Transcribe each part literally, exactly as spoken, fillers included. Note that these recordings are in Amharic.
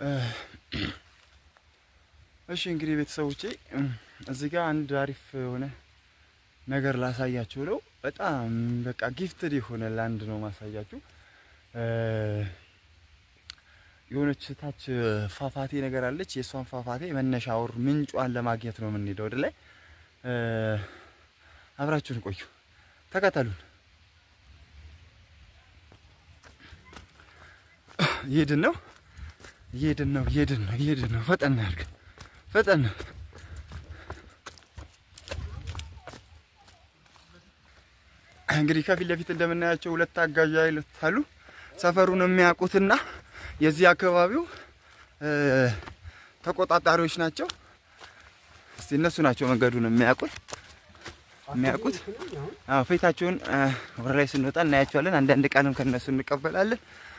እሺ እንግዲህ ቤተሰቦቼ እዚህ ጋር አንድ አሪፍ ሆነ ነገር ላሳያችሁ ነው። በጣም በቃ ጊፍትድ የሆነ ላንድ ነው ማሳያችሁ። የሆነች ታች ፋፋቴ ነገር አለች። የሷን ፋፋቴ መነሻው ምንጯን ለማግኘት ነው የምንሄደው ወደ ላይ። አብራችሁን ቆዩ፣ ተከተሉን። ይሄድን ነው ይሄድን ነው ይሄድን ነው ይሄድን ነው። ፈጠን ያርግ ፈጠን። እንግዲህ ከፊት ለፊት እንደምናያቸው ሁለት አጋዥ ኃይሎች አሉ። ሰፈሩን የሚያውቁትና የዚህ አካባቢው ተቆጣጣሪዎች ናቸው። እስቲ እነሱ ናቸው መንገዱን የሚያውቁት የሚያውቁት። አዎ ፊታቸውን ወደ ላይ ስንወጣ እናያቸዋለን። አንዳንድ ቃልም ከነሱ እንቀበላለን።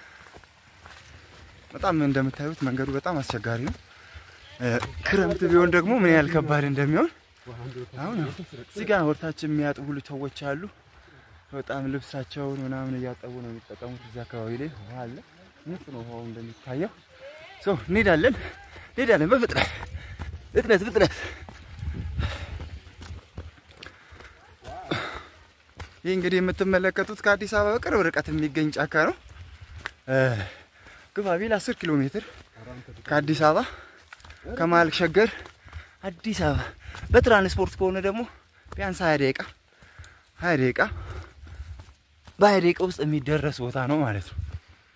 በጣም እንደምታዩት መንገዱ በጣም አስቸጋሪ ነው። ክረምት ቢሆን ደግሞ ምን ያህል ከባድ እንደሚሆን አሁን እዚህ ጋር ወርታችን የሚያጥቡ ሰዎች አሉ። በጣም ልብሳቸውን ምናምን እያጠቡ ነው የሚጠቀሙት። እዚህ አካባቢ ላይ ውሃ አለ። ንጹህ ነው ውሃው እንደሚታየው። ሶ እንሄዳለን እንሄዳለን በፍጥነት ፍጥነት ፍጥነት። ይህ እንግዲህ የምትመለከቱት ከአዲስ አበባ በቅርብ ርቀት የሚገኝ ጫካ ነው። ግባ ቢል አስር ኪሎ ሜትር ከአዲስ አበባ ከመሀል ሸገር አዲስ አበባ። በትራንስፖርት ከሆነ ደግሞ ቢያንስ ሃያ ደቂቃ ሃያ ደቂቃ በሃያ ደቂቃ ውስጥ የሚደረስ ቦታ ነው ማለት ነው።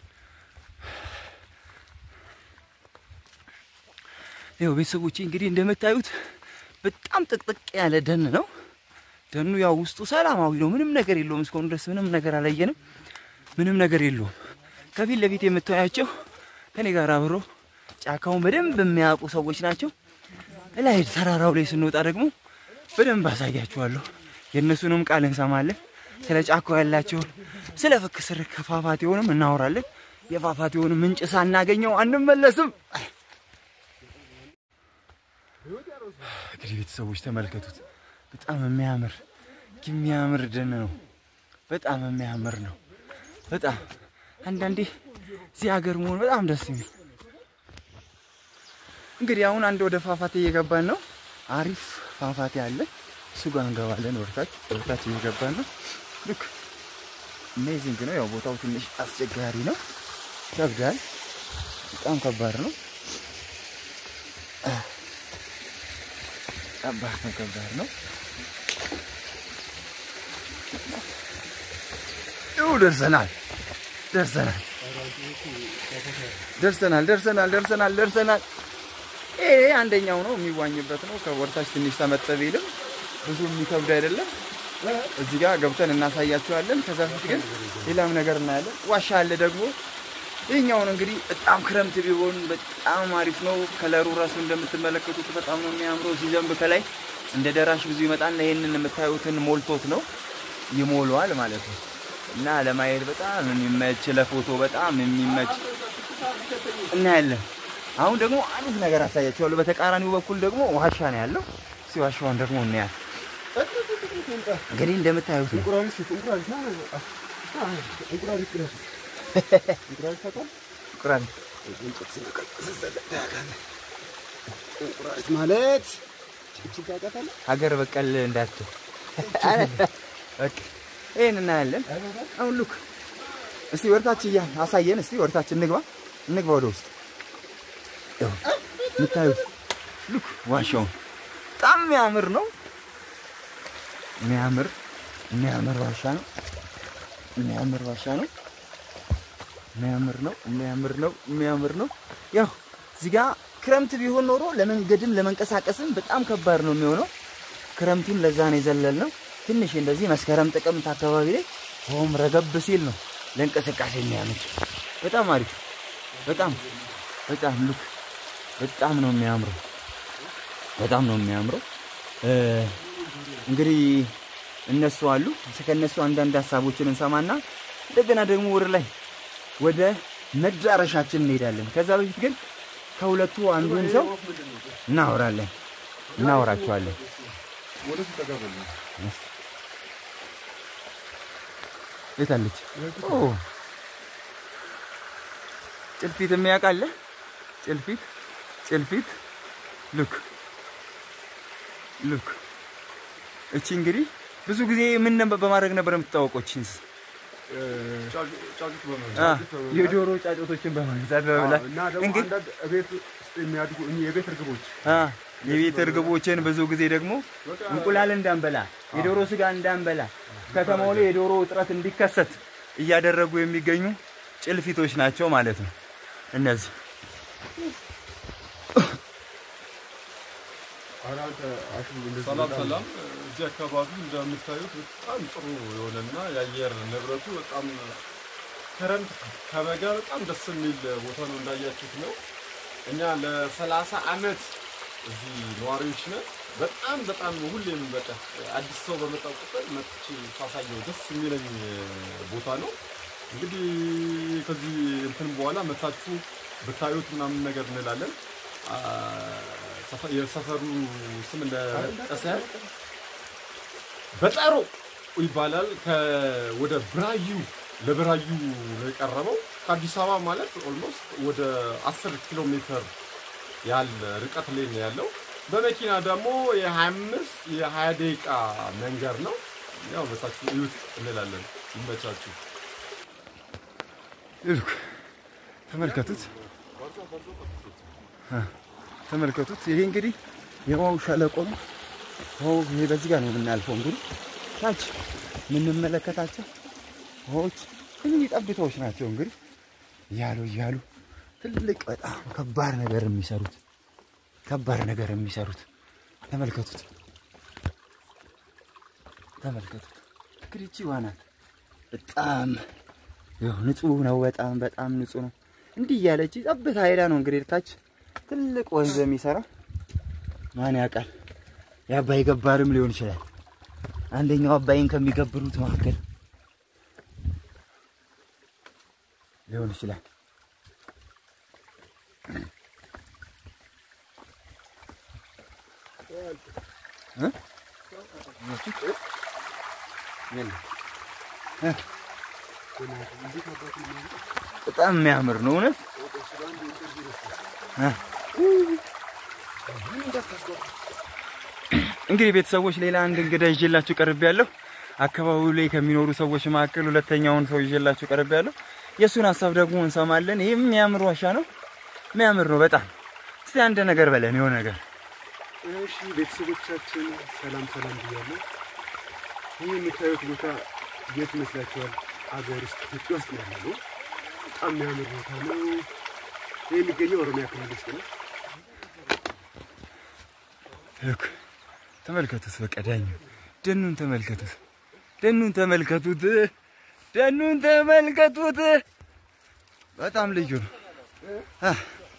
ይኸው ቤተሰቦቼ እንግዲህ እንደምታዩት በጣም ጥቅጥቅ ያለ ደን ነው። ደኑ ያው ውስጡ ሰላማዊ ነው። ምንም ነገር የለውም። እስካሁን ድረስ ምንም ነገር አላየንም። ምንም ነገር የለውም። ከፊት ለፊት የምታያቸው ከኔ ጋር አብሮ ጫካውን በደንብ የሚያውቁ ሰዎች ናቸው። ላይ ተራራው ላይ ስንወጣ ደግሞ በደንብ አሳያችኋለሁ። የነሱንም ቃል እንሰማለን። ስለ ጫካው ያላቸው ስለ ፍክስር ከፋፋቴውንም እናወራለን። የፋፋቴውንም ምንጭ ሳናገኘው አንመለስም። እንግዲህ ቤተሰቦች ተመልከቱት። በጣም የሚያምር የሚያምር ደን ነው። በጣም የሚያምር ነው። በጣም አንዳንዴ እዚህ ሀገር መሆን በጣም ደስ የሚል። እንግዲህ አሁን አንድ ወደ ፋፋቴ እየገባን ነው። አሪፍ ፋፋቴ አለ። እሱ ጋር እንገባለን። ወርታች ወርታች እየገባን ነው። ልክ አሜዚንግ ነው። ያው ቦታው ትንሽ አስቸጋሪ ነው። ከብዳል። በጣም ከባድ ነው። ከባድ ነው ከባድ ነው። ይኸው ደርሰናል ደርሰናል ደርሰናል ደርሰናል ደርሰናል ደርሰናል። ይሄ አንደኛው ነው የሚዋኝበት ነው። ከወርታች ትንሽ ተመጠበ ይልም ብዙ የሚከብድ አይደለም። እዚህ ጋር ገብተን እናሳያችኋለን። ከዛ በፊት ግን ሌላም ነገር እናያለን። ዋሻ አለ ደግሞ። ይሄኛውን እንግዲህ በጣም ክረምት ቢሆን በጣም አሪፍ ነው። ከለሩ ራሱ እንደምትመለከቱት በጣም ነው የሚያምረው። ሲዘንብ ከላይ እንደ ደራሽ ብዙ ይመጣና ይሄንን የምታዩትን ሞልቶት ነው ይሞላዋል ማለት ነው። እና ለማየት በጣም የሚመች ለፎቶ በጣም የሚመች እናያለን። አሁን ደግሞ አንድ ነገር አሳያችኋለሁ። በተቃራኒው በኩል ደግሞ ዋሻ ነው ያለው። እሺ ዋሻውን ደግሞ እናያለን። እንግዲህ እንደምታዩት እንቁራሪት እንቁራሪት ነው እንቁራሪት ነው እንቁራሪት ታውቃለህ? እንቁራሪት እንቁራሪት ማለት ትችጋጋታለህ? ሀገር በቀል እንዳትል ኦኬ። ይሄን እናያለን። አሁን ሉክ እስቲ ወርታች ይያ አሳየን። እስቲ ወርታች እንግባ እንግባ ወደ ውስጥ። ያው ምታዩት ሉክ ዋሻው በጣም የሚያምር ነው። የሚያምር የሚያምር ዋሻ ነው። የሚያምር ዋሻ ነው። የሚያምር ነው። የሚያምር ነው። የሚያምር ነው። ያው እዚህ ጋር ክረምት ቢሆን ኖሮ ለመንገድም ለመንቀሳቀስም በጣም ከባድ ነው የሚሆነው። ክረምቱን ለዛ ነው የዘለልነው። ትንሽ እንደዚህ መስከረም ጥቅምት አካባቢ ላይ ሆም ረገብ ሲል ነው ለእንቅስቃሴ የሚያመች። በጣም አሪፍ በጣም በጣም ሉክ በጣም ነው የሚያምረው። በጣም ነው የሚያምረው። እንግዲህ እነሱ አሉ። ከነሱ አንዳንድ ሐሳቦችን እንሰማና እንደገና ደግሞ ወደ ላይ ወደ መዳረሻችን እንሄዳለን። ከዛ በፊት ግን ከሁለቱ አንዱን ሰው እናወራለን እናወራቸዋለን። ወደ ተጋበሉ የታለች? ኦ ጭልፊት የሚያውቃለ ጭልፊት ጭልፊት ሉክ ሉክ እቺ እንግዲህ ብዙ ጊዜ ምን ነበር በማድረግ ነበር የምትታወቀው ቺንስ ጫጩት በመግዛት አ የዶሮ ጫጩቶችን በመግዛት በመብላት እንግዲህ ቤት የሚያድጉ የቤት እርግቦች አ የቤት እርግቦችን ብዙ ጊዜ ደግሞ እንቁላል እንዳንበላ የዶሮ ስጋ እንዳንበላ ከተማው ላይ የዶሮ እጥረት እንዲከሰት እያደረጉ የሚገኙ ጭልፊቶች ናቸው ማለት ነው እነዚህ ሰላም ሰላም እዚህ አካባቢ እንደምታዩት በጣም ጥሩ የሆነና የአየር ንብረቱ በጣም ክረምት ከበጋ በጣም ደስ የሚል ቦታ ነው እንዳያችሁት ነው እኛ ለሰላሳ አመት እዚህ ነዋሪዎች ነን በጣም በጣም ሁሌም በቃ አዲስ ሰው በመጣ ቁጥር መጥቼ ሳሳየው ደስ የሚለኝ ቦታ ነው እንግዲህ ከዚህ እንትን በኋላ መታችሁ ብታዩት ምናምን ነገር እንላለን የሰፈሩ ስም ለጠሰ በጣሮ ይባላል ከወደ ብራዩ ለብራዩ ነው የቀረበው ከአዲስ አበባ ማለት ኦልሞስት ወደ አስር ኪሎ ሜትር ያለ ርቀት ላይ ነው ያለው በመኪና ደግሞ የ25 የ20 ደቂቃ መንገድ ነው ያው በታች ይውት እንላለን ይመቻችሁ ይልኩ ተመልከቱት አ ተመልከቱት ይሄ እንግዲህ የዋው ሸለቆ ነው ዋው ይሄ በዚህ ጋር ነው የምናልፈው እንግዲህ ታች ምን እንመለከታቸው ዋዎች እንግዲህ ጠብታዎች ናቸው እንግዲህ ያሉ ያሉ ትልቅ በጣም ከባድ ነገር የሚሰሩት ከባድ ነገር የሚሰሩት ተመልከቱት ተመልከቱት እንግዲህ እቺ ዋናት በጣም ያው ንጹህ ነው በጣም በጣም ንጹህ ነው እንዲህ ያለች ጠብታ ሄዳ ነው እንግዲህ ታች ትልቅ ወንዝ የሚሰራ ማን ያውቃል ያባይ ገባርም ሊሆን ይችላል አንደኛው አባይን ከሚገብሩት መካከል ሊሆን ይችላል እ በጣም የሚያምር ነው እውነት እንግዲህ ቤተሰቦች ሌላ አንድ እንግዳ ይዤላችሁ ቀርቤያለሁ አካባቢው ላይ ከሚኖሩ ሰዎች መካከል ሁለተኛውን ሰው ይዤላችሁ ቀርቤያለሁ የሱን ሐሳብ ደግሞ እንሰማለን ይሄ የሚያምር ዋሻ ነው የሚያምር ነው በጣም እስቲ አንድ ነገር በለን የሆነ ነገር እሺ ቤተሰቦቻችን ሰላም ሰላም ብያለሁ ይሄ የምታዩት ቦታ የት መስላችኋል አገር ውስጥ ኢትዮጵያ ውስጥ ነው ያለው በጣም የሚያምር ቦታ ነው ይሄ የሚገኘው ኦሮሚያ ክልል ውስጥ ነው እኮ ተመልከቱት በቀዳኝ ደኑን ተመልከቱት ደኑን ተመልከቱት ደኑን ተመልከቱት በጣም ልዩ ነው አ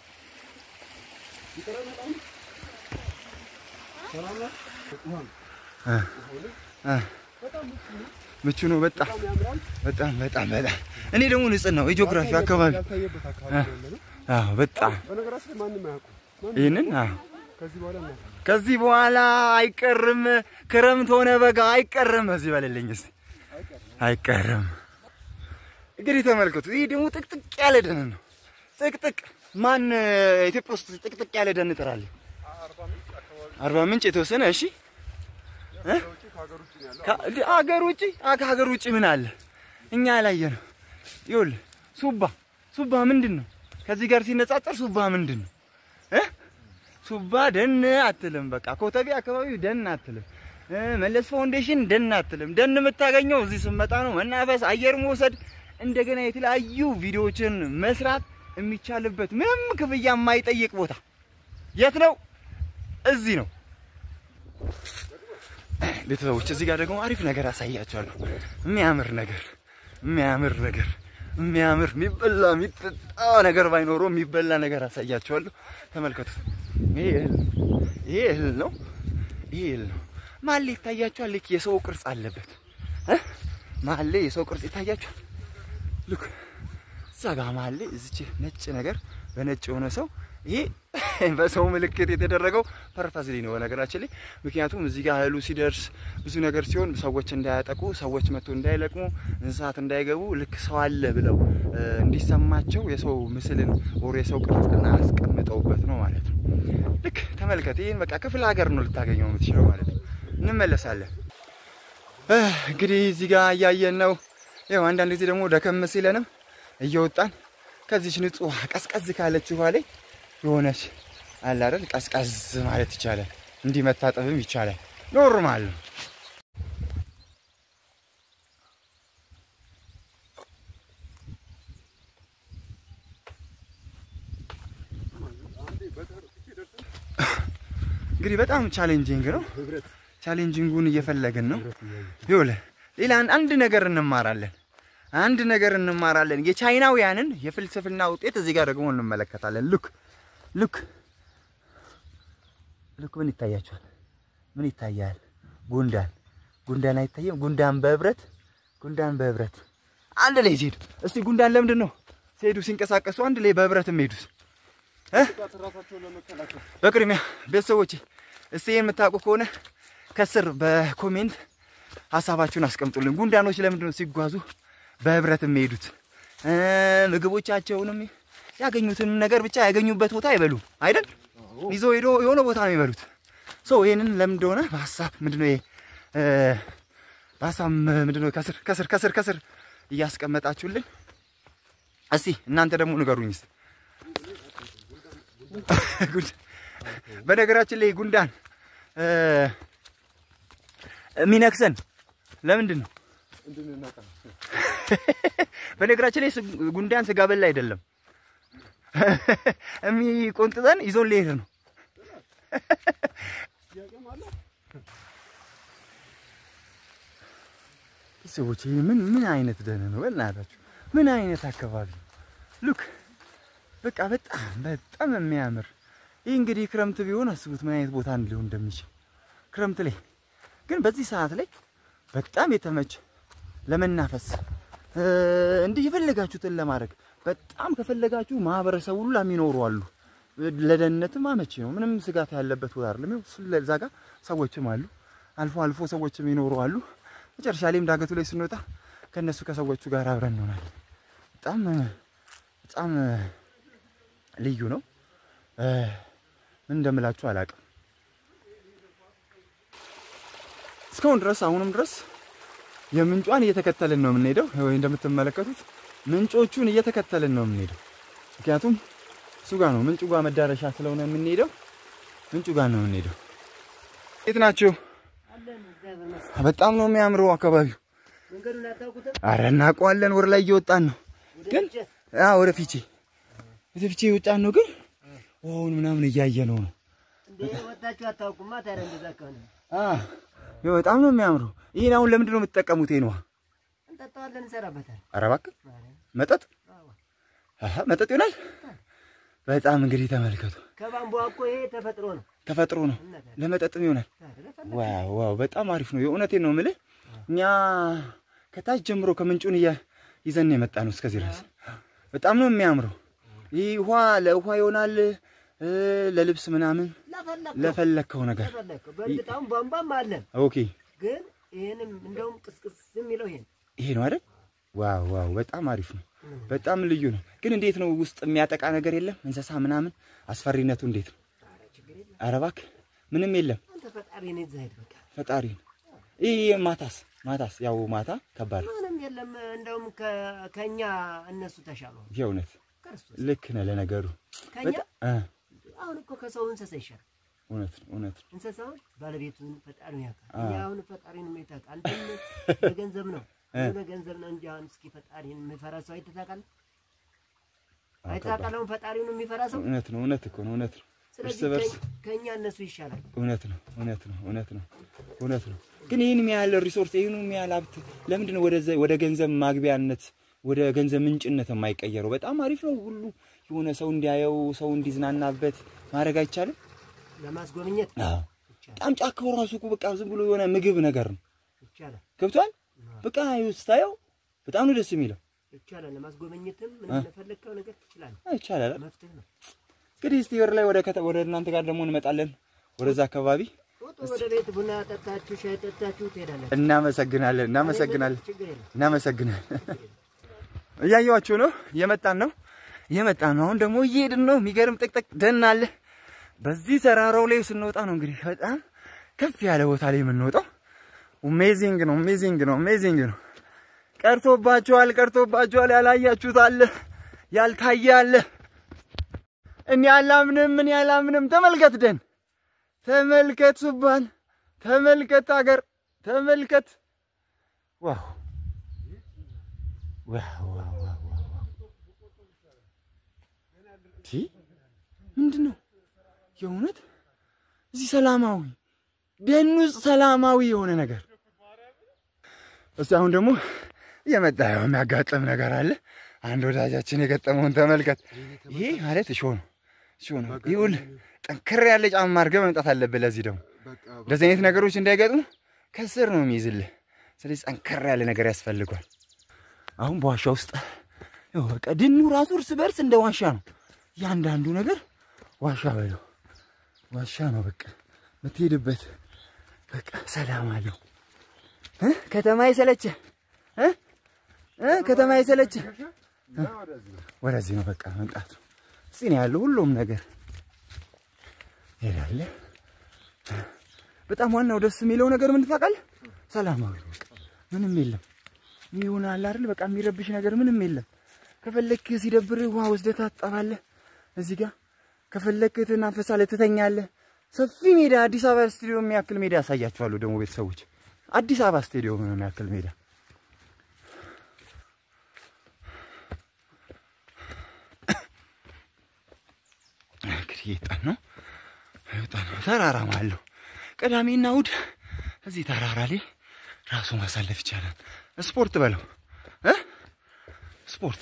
አ ምቹ ነው በጣም በጣም በጣም በጣም እኔ ደግሞ ንጽህ ነው ጂኦግራፊ አካባቢ አዎ በጣም በነገራችን ማንንም አያውቁም ይሄንን አዎ ከዚህ በኋላ ነው ከዚህ በኋላ አይቀርም ክረምት ሆነ በጋ አይቀርም እዚህ በለልኝ እስቲ አይቀርም እንግዲህ ተመልከቱ ይሄ ደግሞ ጥቅጥቅ ያለ ደን ነው ጥቅጥቅ ማን ኢትዮጵያ ውስጥ ጥቅጥቅ ያለ ደን ጥራል አርባ ምንጭ የተወሰነ እሺ እ ከሀገር ውጪ ከሀገር ውጪ ምን አለ እኛ ያላየነው ይኸውልህ ሱባ ሱባ ምንድነው ከዚህ ጋር ሲነጻጸር ሱባ ምንድነው እ ሱባ ደን አትልም በቃ ኮተቤ አካባቢ ደን አትልም መለስ ፋውንዴሽን ደን አትልም ደን የምታገኘው እዚህ ስመጣ ነው መናፈስ አየር መውሰድ እንደገና የተለያዩ ቪዲዮዎችን መስራት የሚቻልበት ምንም ክፍያ የማይጠይቅ ቦታ የት ነው እዚህ ነው ቤተሰቦች እዚህ ጋር ደግሞ አሪፍ ነገር አሳያችኋለሁ የሚያምር ነገር የሚያምር ነገር የሚያምር የሚበላ የሚጠጣ ነገር ባይኖረው የሚበላ ነገር አሳያችኋለሁ ተመልከቱ ይሄ ይሄ ነው ይሄ ነው ማለ ይታያችኋል ልክ የሰው ቅርጽ አለበት እ ማለ የሰው ቅርጽ ይታያችኋል ልክ ዛጋ ማለ እዚች ነጭ ነገር በነጭ ሆነ ሰው ይሄ በሰው ምልክት የተደረገው ፐርፐስሊ ነው ነገራችን ላይ ምክንያቱም እዚህ ጋር እህሉ ሲደርስ ብዙ ነገር ሲሆን ሰዎች እንዳያጠቁ ሰዎች መጥቶ እንዳይለቅሙ እንስሳት እንዳይገቡ ልክ ሰው አለ ብለው እንዲሰማቸው የሰው ምስልን ወር የሰው ቅርጽና አስቀምጠውበት ነው ማለት ነው ልክ ተመልከት ይሄን በቃ ክፍለ ሀገር ነው ልታገኘው የምትችለው ማለት ነው እንመለሳለን እንግዲህ እዚህ ጋር ያያየን ነው ያው አንዳንድ ጊዜ ደግሞ ደከም ሲለንም እየወጣን ከዚህ ንጹህ ቀስቀዝ ካለች በኋላ የሆነች አለ አይደል ቀስቀዝ ማለት ይቻላል እንዲህ መታጠብም ይቻላል ኖርማል ነው እንግዲህ በጣም ቻሌንጂንግ ነው ቻሌንጂንጉን እየፈለግን ነው ይወለ ሌላ አንድ ነገር እንማራለን አንድ ነገር እንማራለን የቻይናውያንን የፍልስፍና ውጤት እዚህ ጋር ደግሞ እንመለከታለን ሉክ ሉክ ሉክ ምን ይታያችኋል ምን ይታያል ጉንዳን ጉንዳን አይታየም ጉንዳን በህብረት ጉንዳን በህብረት አንድ ላይ ሲሄዱ እስቲ ጉንዳን ለምንድን ነው ሲሄዱ ሲንቀሳቀሱ አንድ ላይ በህብረት የሚሄዱት እ በቅድሚያ ቤተሰቦቼ እስቲ የምታውቁ ከሆነ ከስር በኮሜንት ሐሳባችሁን አስቀምጡልን ጉንዳኖች ለምንድን ነው ሲጓዙ በህብረት የሚሄዱት ምግቦቻቸውንም ያገኙትን ነገር ብቻ ያገኙበት ቦታ አይበሉ አይደል ይዞ ሄዶ የሆነ ቦታ ነው የሚበሉት ሶ ይሄንን ለምን እንደሆነ በሐሳብ ምንድነው ይሄ በሐሳብ ምንድነው ከስር ከስር ከስር ከስር እያስቀመጣችሁልን እስቲ እናንተ ደግሞ ንገሩኝስ በነገራችን ላይ ጉንዳን ሚነክሰን ለምንድን ነው እንድንነቃ በነገራችን ላይ ጉንዳን ስጋ በላ አይደለም የሚቆንጥጠን ይዞን ሊሄድ ነው ሰዎች ምን ምን አይነት ደህና ነው በእናታችሁ ምን አይነት አካባቢ ሉክ በቃ በጣም በጣም የሚያምር ይሄ እንግዲህ ክረምት ቢሆን አስቡት ምን አይነት ቦታ ሊሆን እንደሚችል ክረምት ላይ ግን በዚህ ሰዓት ላይ በጣም የተመቸ ለመናፈስ እንዲህ ይፈልጋችሁትን ለማድረግ በጣም ከፈለጋችሁ ማህበረሰቡ ሁሉ ለሚኖሩ አሉ ለደህንነትም አመቺ ነው ምንም ስጋት ያለበት ቦታ አይደለም ስለዛ ጋር ሰዎችም አሉ አልፎ አልፎ ሰዎችም ይኖሩ አሉ መጨረሻ ላይም ዳገቱ ላይ ስንወጣ ከነሱ ከሰዎቹ ጋር አብረን እንሆናለን በጣም በጣም ልዩ ነው ምን እንደምላችሁ አላውቅም እስካሁን ድረስ አሁንም ድረስ የምንጯን እየተከተልን ነው የምንሄደው ወይ እንደምትመለከቱት ምንጮቹን እየተከተልን ነው የምንሄደው ምክንያቱም እሱ ጋር ነው ምንጩ ጋር መዳረሻ ስለሆነ የምንሄደው ምንጩ ጋር ነው የምንሄደው የት ናችሁ በጣም ነው የሚያምረው አካባቢው መንገዱን አታውቁትም አረ እናውቀዋለን ወር ላይ እየወጣን ነው ግን አዎ ወደ ፊቼ ወደ ፊቼ እየወጣን ነው ግን ወውን ምናምን እያየነው ነው እንዴ ወጣችሁ አታውቁማ ታዲያ እንደዛ ከሆነ አ ይሄ በጣም ነው የሚያምረው ይሄን አሁን ለምንድን ነው የምትጠቀሙት ይሄን ውሃ እንጠጣዋለን እንሰራበታለን ኧረ እባክህ መጠጥ አሃ መጠጥ ይሆናል በጣም እንግዲህ ተመልከቱ ከባምቦ እኮ ይሄ ተፈጥሮ ነው ተፈጥሮ ነው ለመጠጥም ይሆናል ዋው ዋው በጣም አሪፍ ነው የእውነቴን ነው የምልህ እኛ ከታች ጀምሮ ከምንጩን ይዘን የመጣ ነው እስከዚህ ድረስ በጣም ነው የሚያምረው ይሄ ውሃ ለውሃ ይሆናል ለልብስ ምናምን ለፈለከው ነገር በእንጣም ባምባም አለ ኦኬ ግን ይሄንም እንደውም ቅስቅስ የሚለው ይሄን ይሄ ነው አይደል ዋው ዋው በጣም አሪፍ ነው በጣም ልዩ ነው ግን እንዴት ነው ውስጥ የሚያጠቃ ነገር የለም እንሰሳ ምናምን አስፈሪነቱ እንዴት ነው ኧረ እባክህ ምንም የለም አንተ ፈጣሪ ነህ ዘይድ በቃ ፈጣሪ ይሄ ማታስ ማታስ ያው ማታ ከባድ ምንም የለም እንደውም ከኛ እነሱ ተሻሉ የእውነት ልክ ነህ ለነገሩ ከኛ አሁን እኮ ከሰው እንሰሳ ይሻል እውነት እውነት እንሰሳው ባለቤቱን ፈጣሪውን ያውቃል ያውን ፈጣሪውን የሚያውቃል አንተም በገንዘብ ነው በገንዘብ ነው እንጂ አሁን እስኪ ፈጣሪን የሚፈራ ሰው አይተታቃል አይተታቃለው ፈጣሪውን የሚፈራ ሰው እውነት ነው እውነት እኮ ነው እውነት ነው ስለዚህ ከኛ እነሱ ይሻላል እውነት ነው እውነት ነው እውነት ነው እውነት ነው ግን ይሄን የሚያለ ሪሶርስ ይሄን የሚያለ ሀብት ለምንድን ነው ወደ ወደ ገንዘብ ማግቢያነት ወደ ገንዘብ ምንጭነት የማይቀየረው በጣም አሪፍ ነው ሁሉ የሆነ ሰው እንዲያየው ሰው እንዲዝናናበት ማድረግ አይቻልም ለማስጎብኘት አዎ በጣም ጫካው ራሱ እኮ በቃ ዝም ብሎ የሆነ ምግብ ነገር ነው ይቻላል ገብቷል በቃ ይስታየው በጣም ነው ደስ የሚለው ይቻላል ለማስጎብኘትም ምን ለፈለከው ነገር ትችላለህ አይቻላል መፍትሄ ነው እንግዲህ እስቲ ወር ላይ ወደ ወደ እናንተ ጋር ደግሞ እንመጣለን ወደዛ አካባቢ ወደ ቤት ቡና ጠጣችሁ ሻይ ጠጣችሁ ትሄዳላችሁ እናመሰግናለን እናመሰግናለን እናመሰግናለን እያያችሁ ነው የመጣን ነው የመጣን ነው አሁን ደግሞ እየሄድን ነው የሚገርም ጥቅጥቅ ደን አለ በዚህ ተራራው ላይ ስንወጣ ነው እንግዲህ በጣም ከፍ ያለ ቦታ ላይ የምንወጣው አሜዚንግ ነው አሜዚንግ ነው አሜዚንግ ነው ቀርቶባችኋል ቀርቶባችኋል ያላያችሁት አለ ያልታየ አለ እኔ አላምንም ምን ያላምንም ተመልከት ደን ተመልከት ሱባን ተመልከት አገር ተመልከት ዋው ዋው ዋው ዋው ቲ ምንድነው የእውነት እዚህ ሰላማዊ ደኑ ሰላማዊ የሆነ ነገር እሱ አሁን ደግሞ የመጣው የሚያጋጥም ነገር አለ አንድ ወዳጃችን የገጠመውን ተመልከት ይሄ ማለት እሾ ነው እሾ ነው ይሁን ጠንከር ያለ ጫማ አድርገህ መምጣት አለብህ ለዚህ ደግሞ እንደዚህ አይነት ነገሮች እንዳይገጥሙ ከስር ነው የሚይዝልህ ስለዚህ ጠንከር ያለ ነገር ያስፈልጋል አሁን በዋሻ ውስጥ ያው በቃ ድኑ ራሱ እርስ በርስ እንደ ዋሻ ነው ያንዳንዱ ነገር ዋሻ በለው ዋሻ ነው በቃ ምትሄድበት በቃ ሰላም አለው እ ከተማ ይሰለች እ እ ከተማ ይሰለች ወደዚህ ነው በቃ መምጣት እዚህ ነው ያለው ሁሉም ነገር ይላል በጣም ዋናው ደስ የሚለው ነገር ምን ታውቃለህ ሰላማዊ ምንም የለም ይሆናል አይደል በቃ የሚረብሽ ነገር ምንም የለም ከፈለክ ሲደብር ውሃ ወስደህ ታጠባለህ እዚህ ጋር ከፈለክ ትናፈሳለህ ትተኛለህ ሰፊ ሜዳ አዲስ አበባ ስቴዲየም የሚያክል ሜዳ ያሳያችኋለሁ ደግሞ ቤተሰቦች አዲስ አበባ ስቴዲየም ነው የሚያክል ሜዳ ይጣን ነው ይጣን ተራራም አለው ቀዳሚና እሑድ እዚህ ተራራ ላይ ራሱ ማሳለፍ ይቻላል ስፖርት በለው እ ስፖርት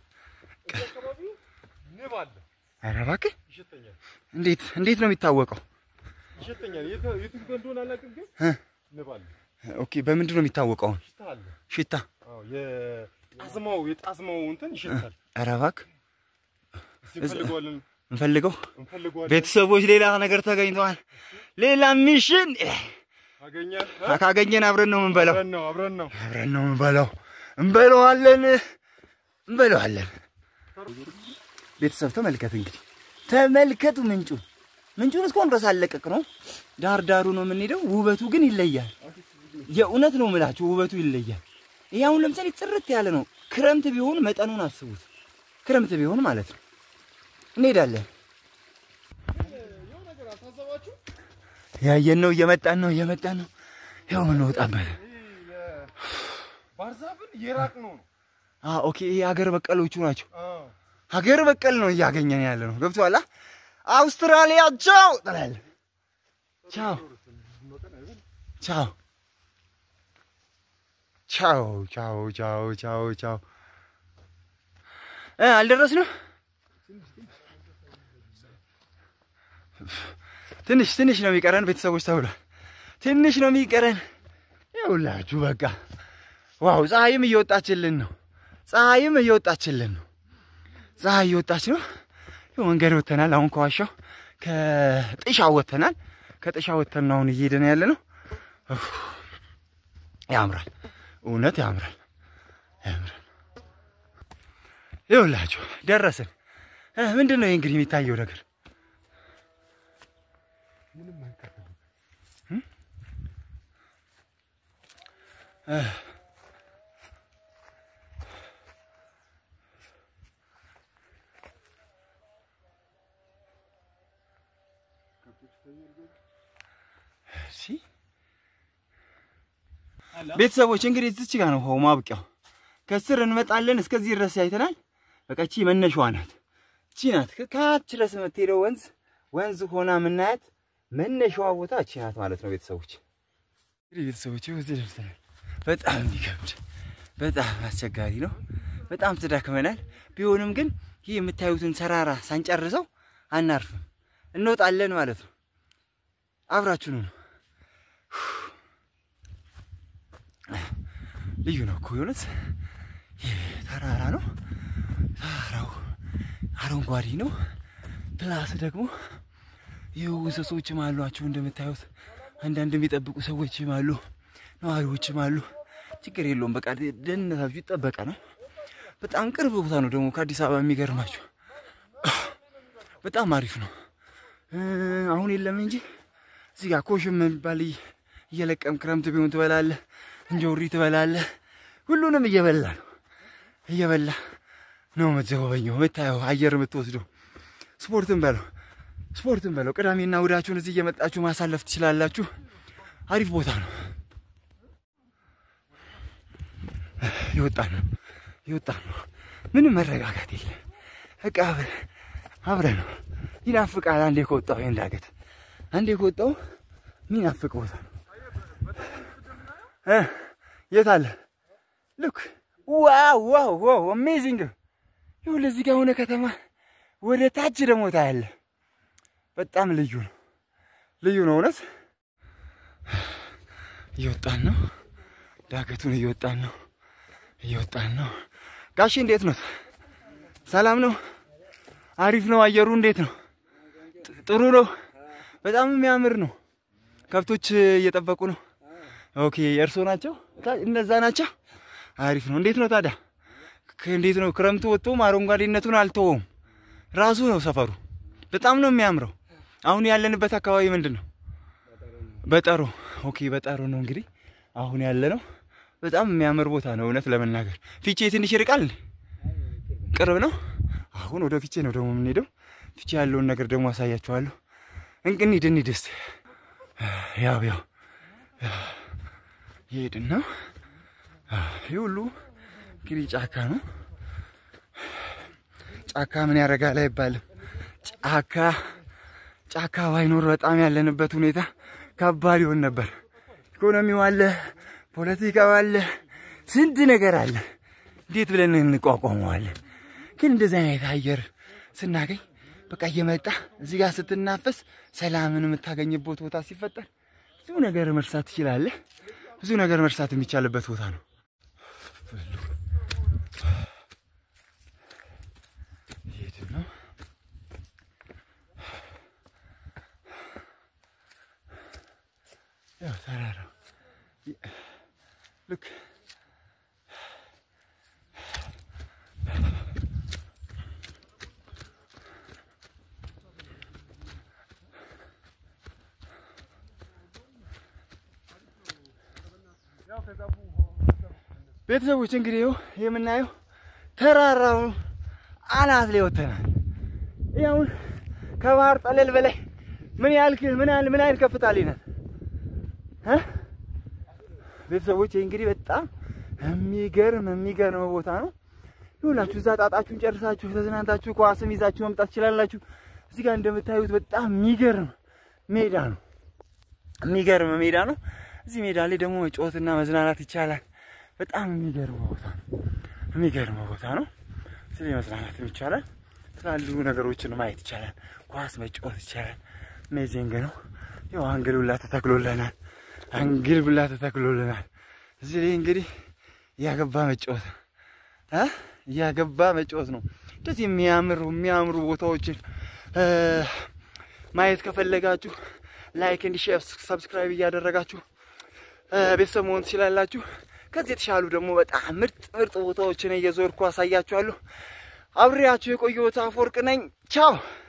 ንባል ኧረ እባክህ ይሸተኛል እንዴት እንዴት ነው የሚታወቀው ይሸተኛል የቱ እንደሆነ አላውቅም ግን ንባል ኦኬ በምንድን ነው የሚታወቀው ሽታ አዎ የጣዝማው የጣዝማው እንትን ይሸታል ኧረ እባክህ ሲፈልገዋለን እንፈልገው ቤተሰቦች ሌላ ነገር ተገኝተዋል ሌላ ሚሽን አገኘን አካገኘን አብረን ነው እንበላው አብረን ነው አብረን ነው አብረን ነው እንበላው እንበላዋለን እንበላዋለን ቤተሰብ ተመልከት እንግዲህ ተመልከቱ ምንጩ ምንጩን እስኮን ድረስ አለቀቅ ነው ዳር ዳሩ ነው የምንሄደው ውበቱ ግን ይለያል የእውነት ነው የምላችሁ ውበቱ ይለያል ይሄው ለምሳሌ ጽርት ያለ ነው ክረምት ቢሆን መጠኑን አስቡት ክረምት ቢሆን ማለት ነው እንሄዳለን የው ነገር አታዘባችሁ ያየን ነው እየመጣን ነው እየመጣን ነው ያው ምን ወጣበት ባርዛፍን የራቅ ነው አ ኦኬ ሀገር በቀሎቹ ናቸው ሀገር በቀል ነው እያገኘን ያለ ነው ገብቷላ አውስትራሊያ ቻው ተላል ቻው ቻው ቻው ቻው ቻው ቻው ቻው እ አልደረስንም ትንሽ ትንሽ ነው የሚቀረን ቤተሰቦች ተውሏል ትንሽ ነው የሚቀረን ይውላችሁ በቃ ዋው ፀሐይም እየወጣችልን ነው ፀሐይም እየወጣችልን ነው ፀሐይ እየወጣች ነው መንገድ ወተናል አሁን ከዋሻው ከጥሻው ወተናል ከጥሻው ወተን ነው እየሄድን ያለ ነው ያምራል እውነት ያምራል ያምራል ይውላችሁ ደረስን ምንድነው እንግዲህ የሚታየው ነገር ምንም አይከፈም እ እሺ ቤተሰቦች እንግዲህ እዚች ጋር ነው ሆማ ማብቂያው ከስር እንመጣለን እስከዚህ ድረስ አይተናል በቃ እቺ መነሻዋ ናት እቺ ናት ከካች ድረስ የምትሄደው ወንዝ ወንዝ ሆና ምናያት መነሻዋ ቦታ እቺ ናት ማለት ነው ቤተሰቦች እንግዲህ ቤተሰቦች እዚህ ደርሰናል በጣም ይከብድ በጣም አስቸጋሪ ነው በጣም ተዳክመናል ቢሆንም ግን ይሄ የምታዩትን ተራራ ሳንጨርሰው አናርፍም እንወጣለን ማለት ነው አብራችሁን ነው ልዩ ነው እኮ የሆነስ ተራራ ነው ተራራው አረንጓዴ ነው ፕላስ ደግሞ ይኸው እንስሶችም አሏቸው እንደምታዩት አንዳንድ የሚጠብቁ ሰዎችም አሉ ነዋሪዎችም አሉ ችግር የለውም በቃ ደህንነታችሁ ይጠበቃ ነው በጣም ቅርብ ቦታ ነው ደግሞ ከአዲስ አበባ የሚገርማችሁ በጣም አሪፍ ነው አሁን የለም እንጂ እዚህ ጋር ኮሽም የሚባል እየለቀም ክረምት ቢሆን ትበላለህ እንጆሪ ትበላለህ ሁሉንም እየበላ ነው እየበላ ነው መዘወበኛው መታየው አየር የምትወስደው ስፖርትን በለው ስፖርትን በለው ቅዳሜና እሑዳችሁን እዚህ እየመጣችሁ ማሳለፍ ትችላላችሁ አሪፍ ቦታ ነው ይወጣል ነው ይወጣል ነው ምንም መረጋጋት የለም በቃ አብረ ነው ይናፍቃል አንዴ ከወጣው እንዳገት አንዴ ከወጣው ምን ያፍቅ ቦታ ነው እ የታለ look wow wow wow amazing ይኸው ለዚህ ጋር ሆነ ከተማ ወደ ታች ደግሞ ታያለ በጣም ልዩ ነው ልዩ ነው እውነት እየወጣን ነው ዳገቱን እየወጣን ነው እየወጣን ነው ጋሽ እንዴት ነው ሰላም ነው አሪፍ ነው አየሩ እንዴት ነው ጥሩ ነው በጣም የሚያምር ነው ከብቶች እየጠበቁ ነው ኦኬ እርሶ ናቸው እነዛ ናቸው አሪፍ ነው እንዴት ነው ታዲያ እንዴት ነው ክረምቱ ወጥቶ አረንጓዴነቱን አልተወም ራሱ ነው ሰፈሩ በጣም ነው የሚያምረው አሁን ያለንበት አካባቢ ምንድነው በጠሮ ኦኬ በጠሮ ነው እንግዲህ አሁን ያለነው በጣም የሚያምር ቦታ ነው እውነት ለመናገር ፊቼ ትንሽ ይርቃል ቅርብ ነው አሁን ወደ ፊቼ ነው ደግሞ የምንሄደው ፊቼ ያለውን ነገር ደግሞ አሳያችኋለሁ እንግዲህ ድን ደስ ያው ያው ይሄድና ይሁሉ እንግዲህ ጫካ ነው ጫካ ምን ያረጋል አይባልም ጫካ ጫካ ባይኖር በጣም ያለንበት ሁኔታ ከባድ ይሆን ነበር ኢኮኖሚው አለ ፖለቲካው አለ ስንት ነገር አለ እንዴት ብለን እንቋቋመዋለን ግን እንደዛ አይነት አየር ስናገኝ በቃ እየመጣ እዚህ ጋር ስትናፈስ ሰላምን የምታገኝበት ቦታ ሲፈጠር ብዙ ነገር መርሳት ይችላል ብዙ ነገር መርሳት የሚቻልበት ቦታ ነው ይሄድነው ያው ተራራው look ቤተሰቦች እንግዲህ የምናየው ተራራው አናት ላይ ወተናል ያው ከባህር ጠለል በላይ ምን ያህል ምን ያህል ምን ያህል ከፍታ ላይ ነን እ ቤተሰቦች እንግዲህ በጣም የሚገርም የሚገርም ቦታ ነው ይሁላችሁ እዛ ጣጣችሁን ጨርሳችሁ ተዝናንታችሁ ኳስም ይዛችሁ መምጣት ትችላላችሁ እዚህ ጋር እንደምታዩት በጣም የሚገርም ሜዳ ነው የሚገርም ሜዳ ነው እዚህ ሜዳ ላይ ደግሞ መጫወትና መዝናናት ይቻላል በጣም የሚገርም ቦታ ነው የሚገርም ቦታ ነው ስለዚህ መዝናናት ይቻላል ስላሉ ነገሮችን ማየት ይቻላል ኳስ መጫወት ይቻላል አሜዚንግ ነው ያው አንግል ብላ ተተክሎልናል አንግል ብላ ተተክሎልናል እዚህ ላይ እንግዲህ ያገባ መጫወት አ ያገባ መጫወት ነው እንደዚህ የሚያምሩ የሚያምሩ ቦታዎችን ማየት ከፈለጋችሁ ላይክ ኤንድ ሼር ሰብስክራይብ እያደረጋችሁ ቤተሰብ መሆን ትችላላችሁ ከዚህ የተሻሉ ደግሞ በጣም ምርጥ ምርጥ ቦታዎችን እየዞርኩ አሳያችኋለሁ አብሬያችሁ የቆየሁት አፈወርቅ ነኝ ቻው